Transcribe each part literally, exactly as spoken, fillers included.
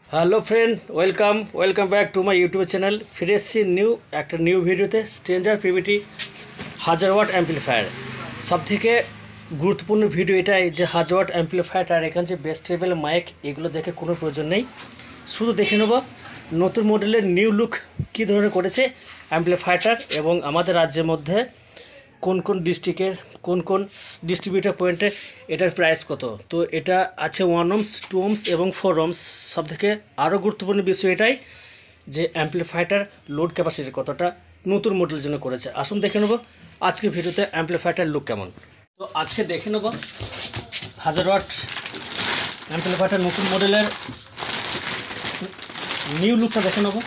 Hello friend, welcome welcome back to my YouTube channel. ফিরে এসেছি new একটা new ভিডিওতে। স্ট্রেঞ্জার পিভিটি হাজার ওয়াট অ্যাম্পলিফায়ার, সব থেকে গুরুত্বপূর্ণ ভিডিও এটাই যে হাজার ওয়াট অ্যাম্পলিফায়ার আর এখানে যে বেস্ট লেভেল মাইক, এগুলো দেখে কোনো প্রয়োজন নেই। শুধু দেখে নেব নতুন মডেলের নিউ লুক কী ধরনের করেছে অ্যাম্পলিফায়ারটার, এবং আমাদের রাজ্যের মধ্যে কোন কোন ডিস্ট্রিক্টের কোন কোন ডিস্ট্রিবিউটার পয়েন্টে এটার প্রাইস কত। তো এটা আছে ওয়ান ওমস, টু ওমস এবং ফোর ওমস। সবথেকে আরও গুরুত্বপূর্ণ বিষয় এটাই যে অ্যাম্পলিফায়ারটার লোড ক্যাপাসিটি কতটা নতুন মডেলের জন্য করেছে। আসুন দেখে নেব আজকের ভিডিওতে অ্যাম্পলিফায়ারটার লুক কেমন। তো আজকে দেখে নেব হাজার ওয়াট অ্যাম্পলিফায়ারটার নতুন মডেলের নিউ লুকটা দেখে নেব।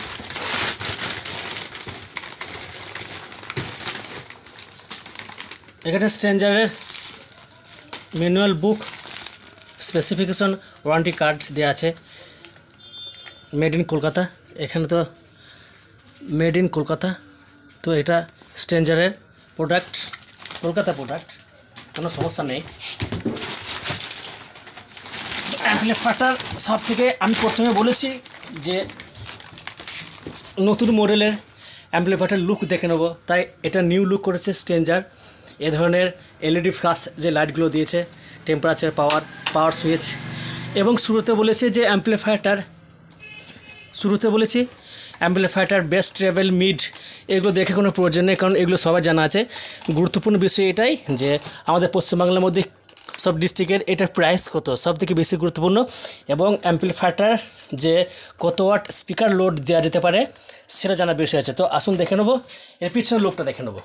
এখানে স্ট্রেঞ্জারের manual book, specification, warranty card দেওয়া আছে। মেড ইন কলকাতা, এখানে তো মেড ইন কলকাতা। তো এটা স্ট্রেঞ্জারের প্রোডাক্ট, কলকাতা প্রোডাক্ট, কোনো সমস্যা নেই। অ্যাম্পলিফায়ারটার সব থেকে আমি প্রথমে বলেছি যে নতুন মডেলের অ্যাম্পলিফায়ারটার লুক দেখে নেব, তাই এটা নিউ লুক করেছে স্ট্রেঞ্জার। এ ধরনের এলইডি ফ্ল্যাশ যে লাইটগুলো দিয়েছে, টেম্পারেচার, পাওয়ার পাওয়ার সুইচ, এবং শুরুতে বলেছি যে অ্যাম্পলিফায়ারটার শুরুতে বলেছি অ্যাম্পলিফায়ারটার বেস্ট ট্রেভেল মিড, এগুলো দেখে কোনো প্রয়োজন নেই, কারণ এগুলো সবাই জানা আছে। গুরুত্বপূর্ণ বিষয় এটাই যে আমাদের পশ্চিমবাংলার মধ্যে সব ডিস্ট্রিক্টের এটার প্রাইস কত, সব থেকে বেশি গুরুত্বপূর্ণ, এবং অ্যাম্পলিফায়ারটার যে কত ওয়াট স্পিকার লোড দেওয়া যেতে পারে সেটা জানার বিষয় আছে। তো আসুন দেখে নেবো এর পিছনের লোকটা দেখে নেবো।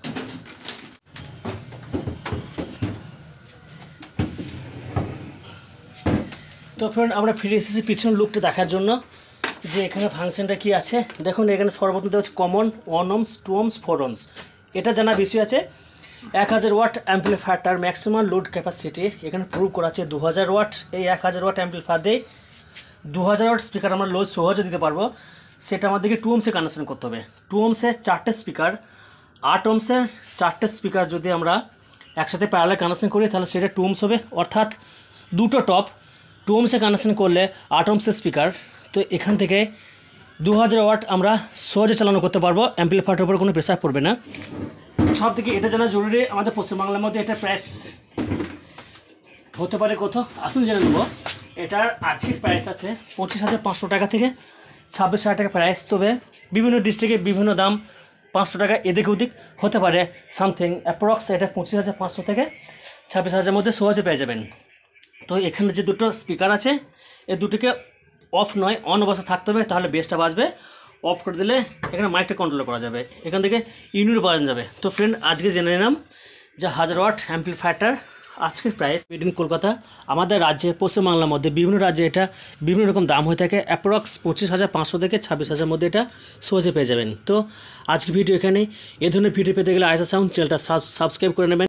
তো ফ্রেন্ড, আমরা ফিরে এসেছি পিছন লুকটা দেখার জন্য যে এখানে ফাংশনটা কি আছে। দেখুন এখানে সর্বপ্রথম দেওয়া হচ্ছে common, one ohms, two ohms, four ohms. এটা জানা বেশি আছে। এক হাজার ওয়াট অ্যাম্পলিফায়ারটার ম্যাক্সিমাম লোড ক্যাপাসিটি এখানে প্রুভ করা আছে দু হাজার ওয়াট। এই এক হাজার ওয়াট অ্যাম্পলিফায়ার দিয়ে দু হাজার ওয়াট স্পিকার আমরা লোড সহজে দিতে পারবো। সেটা আমাদেরকে টু ওমসে কানেকশন করতে হবে। টু ওমসের চারটে স্পিকার, আট ওমসের চারটে স্পিকার যদি আমরা একসাথে প্যারালাল কানেকশন করি তাহলে সেটা টু ওমস হবে, অর্থাৎ দুটো টপ টু ওমসে কানেকশন করলে আট ওমসের স্পিকার। তো এখান থেকে দু হাজার ওয়াট আমরা সহজে চালানো করতে পারবো, অ্যাম্পলিফায়ারের উপর কোনো প্রেশার পড়বে না। সব থেকে এটা জানা জরুরি, আমাদের পশ্চিমবাংলার মধ্যে এটা প্রাইস হতে পারে কত, আসুন জেনে নেব। এটার আজকের প্রাইস আছে পঁচিশ হাজার পাঁচশো টাকা থেকে ছাব্বিশ হাজার টাকা প্রাইস। তবে বিভিন্ন ডিস্ট্রিক্টে বিভিন্ন দাম, পাঁচশো টাকা এদিক ওদিক হতে পারে সামথিং। অ্যাপ্রক্স এটা পঁচিশ হাজার পাঁচশো থেকে ছাব্বিশ হাজারের মধ্যে সহজে পেয়ে যাবেন। তো এখানে যে দুটো স্পিকার আছে এই দুটোকে অফ নয় অন অবস্থা থাকতে হবে, তাহলে বেসটা বাজবে। অফ করে দিলে এখানে মাইকটা কন্ট্রোল করা যাবে, এখান থেকে ইউনিট বাজানো যাবে। তো ফ্রেন্ড, আজকে জেনে নিলাম যে হাজার ওয়াট অ্যাম্পলিফায়ারটার আজকের প্রাইস মেড ইন কলকাতা। আমাদের রাজ্যে পশ্চিমবাংলার মধ্যে বিভিন্ন রাজ্যে এটা বিভিন্ন রকম দাম হয়ে থাকে। অ্যাপ্রক্স পঁচিশ হাজার পাঁচশো থেকে ছাব্বিশ হাজার মধ্যে এটা সহজে পেয়ে যাবেন। তো আজকে ভিডিও এখানেই। এ ধরনের ভিডিও পেতে গেলে আইসা সাউন্ড চ্যানেলটা সাবস্ক্রাইব করে নেবেন।